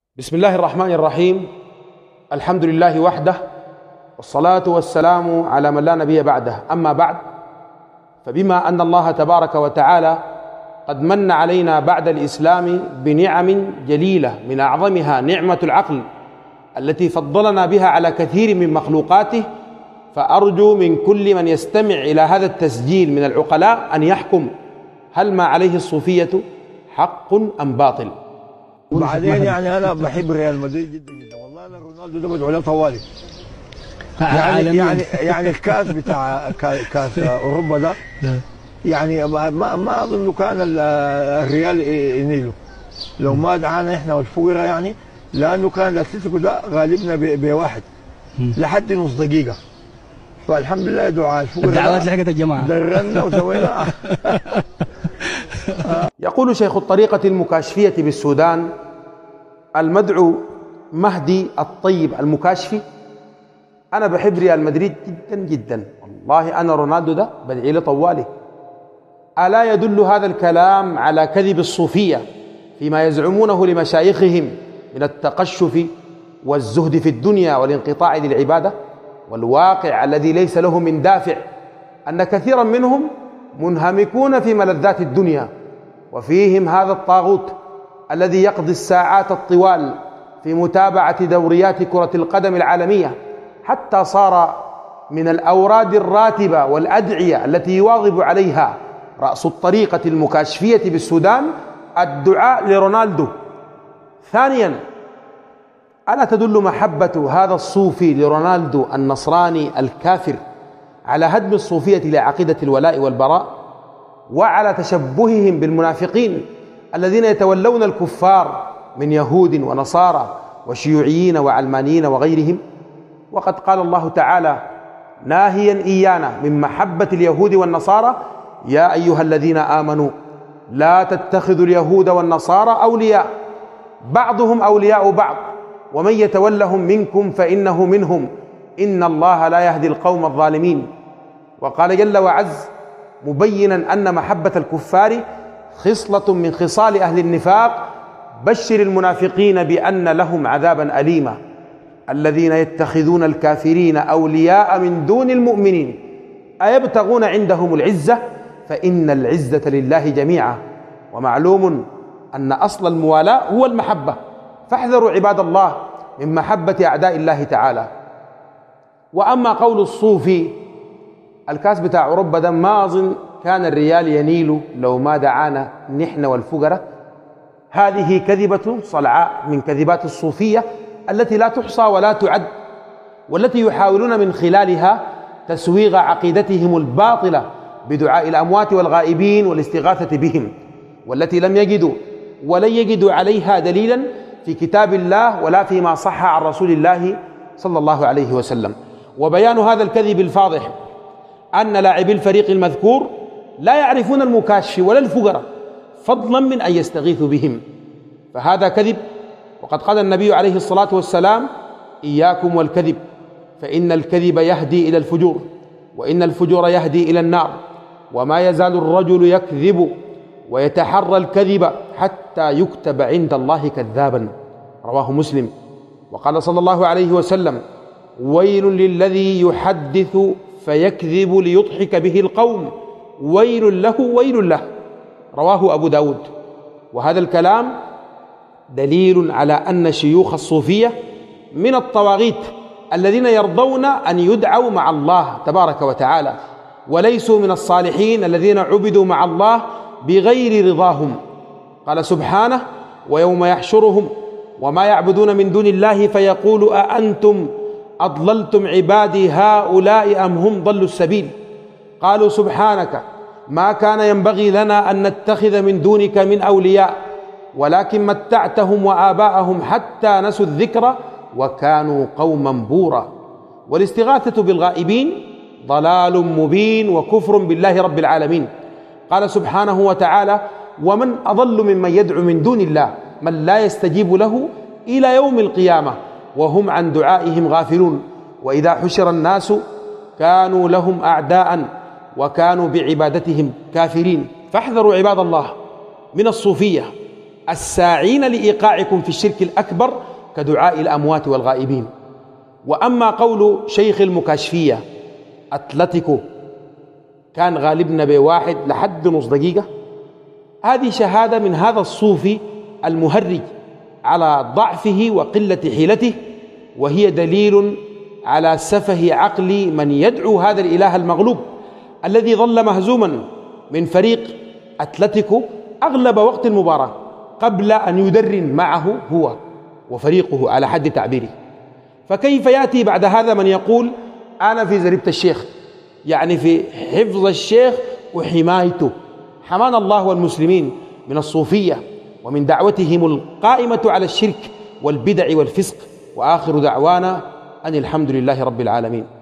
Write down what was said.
بسم الله الرحمن الرحيم. الحمد لله وحده، والصلاة والسلام على من لا نبي بعده. أما بعد، فبما أن الله تبارك وتعالى قد من علينا بعد الإسلام بنعم جليلة، من أعظمها نعمة العقل التي فضلنا بها على كثير من مخلوقاته، فأرجو من كل من يستمع إلى هذا التسجيل من العقلاء أن يحكم هل ما عليه الصوفية حق أم باطل. وبعدين يعني انا بحب ريال مدريد جدا جدا، والله انا رونالدو ده بدعو له طوالي. يعني الكاس بتاع كاس اوروبا ده يعني ما اظن كان الريال ينيله لو ما دعانا احنا والفقراء، يعني لانه كان الاتلتيكو ده غالبنا بواحد لحد نص دقيقه، فالحمد لله دعاء الفقراء الدعوات لحقت الجماعه درنا وسوينا. يقول شيخ الطريقة المكاشفية بالسودان المدعو مهدي الطيب المكاشفي: أنا بحب ريال مدريد جدا جدا، والله أنا رونالدو ده بدعي له طوالي. ألا يدل هذا الكلام على كذب الصوفية فيما يزعمونه لمشايخهم من التقشف والزهد في الدنيا والانقطاع للعبادة؟ والواقع الذي ليس له من دافع أن كثيرا منهم منهمكون في ملذات الدنيا، وفيهم هذا الطاغوت الذي يقضي الساعات الطوال في متابعة دوريات كرة القدم العالمية، حتى صار من الأوراد الراتبة والأدعية التي يواظب عليها رأس الطريقة المكاشفية بالسودان الدعاء لرونالدو. ثانيا، ألا تدل محبة هذا الصوفي لرونالدو النصراني الكافر على هدم الصوفية لعقيدة الولاء والبراء، وعلى تشبههم بالمنافقين الذين يتولون الكفار من يهود ونصارى وشيوعيين وعلمانيين وغيرهم؟ وقد قال الله تعالى ناهيا إيانا من محبة اليهود والنصارى: يا أيها الذين آمنوا لا تتخذوا اليهود والنصارى أولياء بعضهم أولياء بعض ومن يتولهم منكم فإنه منهم إن الله لا يهدي القوم الظالمين. وقال جل وعز مبينا أن محبة الكفار خصلة من خصال أهل النفاق: بشر المنافقين بأن لهم عذابا أليما الذين يتخذون الكافرين أولياء من دون المؤمنين أيبتغون عندهم العزة فإن العزة لله جميعا. ومعلوم أن أصل الموالاة هو المحبة، فاحذروا عباد الله من محبة أعداء الله تعالى. وأما قول الصوفي الكاس بتاع أوروبا ده ما أظن كان الريال ينيله لو ما دعانا نحن والفقراء، هذه كذبة صلعاء من كذبات الصوفية التي لا تحصى ولا تعد، والتي يحاولون من خلالها تسويغ عقيدتهم الباطلة بدعاء الأموات والغائبين والاستغاثة بهم، والتي لم يجدوا ولن يجدوا عليها دليلا في كتاب الله ولا فيما صح عن رسول الله صلى الله عليه وسلم. وبيان هذا الكذب الفاضح أن لاعبي الفريق المذكور لا يعرفون المكاشف ولا الفقراء، فضلا من أن يستغيثوا بهم، فهذا كذب. وقد قال النبي عليه الصلاة والسلام: إياكم والكذب فإن الكذب يهدي إلى الفجور وإن الفجور يهدي إلى النار، وما يزال الرجل يكذب ويتحرى الكذب حتى يكتب عند الله كذابا، رواه مسلم. وقال صلى الله عليه وسلم: ويل للذي يحدث فيكذب ليضحك به القوم، ويل له ويل له، رواه أبو داود. وهذا الكلام دليل على أن شيوخ الصوفية من الطواغيت الذين يرضون أن يدعوا مع الله تبارك وتعالى، وليسوا من الصالحين الذين عبدوا مع الله بغير رضاهم. قال سبحانه: ويوم يحشرهم وما يعبدون من دون الله فيقول أأنتم أضللتم عبادي هؤلاء أم هم ضلوا السبيل؟ قالوا سبحانك ما كان ينبغي لنا أن نتخذ من دونك من أولياء ولكن متعتهم وآباءهم حتى نسوا الذكر وكانوا قوما بورا. والاستغاثة بالغائبين ضلال مبين وكفر بالله رب العالمين. قال سبحانه وتعالى: ومن أضل ممن يدعو من دون الله من لا يستجيب له إلى يوم القيامة وهم عن دعائهم غافلون وإذا حشر الناس كانوا لهم أعداء وكانوا بعبادتهم كافرين. فاحذروا عباد الله من الصوفية الساعين لإيقاعكم في الشرك الأكبر كدعاء الأموات والغائبين. وأما قول شيخ المكاشفية أتلتيكو كان غالبنا بواحد لحد نص دقيقة، هذه شهادة من هذا الصوفي المهرج على ضعفه وقلة حيلته، وهي دليل على سفه عقل من يدعو هذا الإله المغلوب الذي ظل مهزوما من فريق أتلتيكو أغلب وقت المباراة قبل أن يدرن معه هو وفريقه على حد تعبيره. فكيف يأتي بعد هذا من يقول أنا في زريبة الشيخ، يعني في حفظ الشيخ وحمايته؟ حمانا الله والمسلمين من الصوفية ومن دعوتهم القائمة على الشرك والبدع والفسق. وآخر دعوانا أن الحمد لله رب العالمين.